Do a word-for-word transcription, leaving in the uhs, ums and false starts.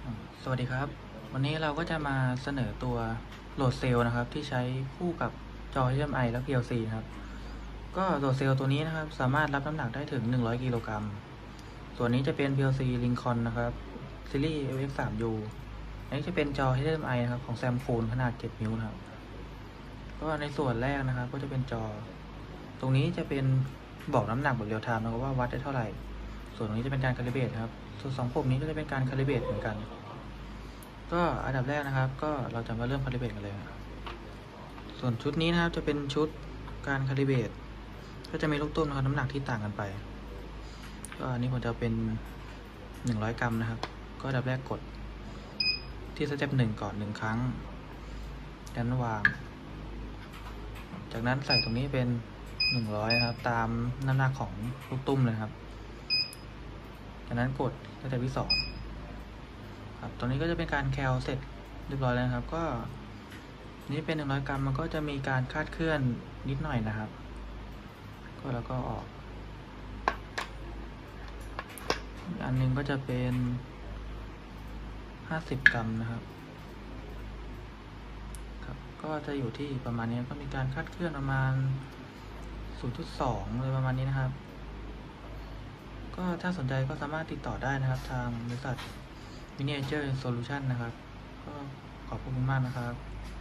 สวัสดีครับวันนี้เราก็จะมาเสนอตัวโหลดเซลล์นะครับที่ใช้คู่กับจอ เอช ดี เอ็ม ไอ และ พี แอล ซี นะครับก็โหลดเซลล์ตัวนี้นะครับสามารถรับน้ำหนักได้ถึงหนึ่งร้อยกิโลกรัมตัวนี้จะเป็น พี แอล ซี Lincoln นะครับซีรีส์ เอ เอ็กซ์ ทรี ยู อันนี้จะเป็นจอ เอช ดี เอ็ม ไอ นะครับของ Samsung ขนาดเจ็ดนิ้วนะครับก็ในส่วนแรกนะครับก็จะเป็นจอตรงนี้จะเป็นบอกน้ำหนักแบบเรียลไทม์นะครับว่าวัดได้เท่าไหร่ส่วนตรงนี้จะเป็นการคาลิเบรตครับส่วนสองปุ่มนี้ก็จะเป็นการคาลิเบรตเหมือนกันก็อันดับแรกนะครับก็เราจะมาเริ่มคาลิเบรตกันเลยส่วนชุดนี้นะครับจะเป็นชุดการคาลิเบรตก็จะมีลูกตุ้มนะครับน้ำหนักที่ต่างกันไปก็อันนี้ผมจะเป็นหนึ่งร้อยกรัมนะครับก็อันดับแรกกดที่สเต็ปหนึ่งก่อนหนึ่งครั้งจากนั้นวางจากนั้นใส่ตรงนี้เป็นหนึ่งร้อยนะครับตามน้ำหนักของลูกตุ้มเลยครับจากนั้นกดสเต็ปที่สองครับตรงนี้ก็จะเป็นการแคลเสร็จเรียบร้อยแล้วนะครับก็นี่เป็นหนึ่งร้อยกรัมมันก็จะมีการคาดเคลื่อนนิดหน่อยนะครับก็แล้วก็ออกอันนึงก็จะเป็นห้าสิบกรัมนะครับครับก็จะอยู่ที่ประมาณนี้ก็มีการคาดเคลื่อนประมาณ ศูนย์จุดสอง เลยประมาณนี้นะครับก็ถ้าสนใจก็สามารถติดต่อได้นะครับทางบริษัท Miniature Solution นะครับก็ขอบคุณมากนะครับ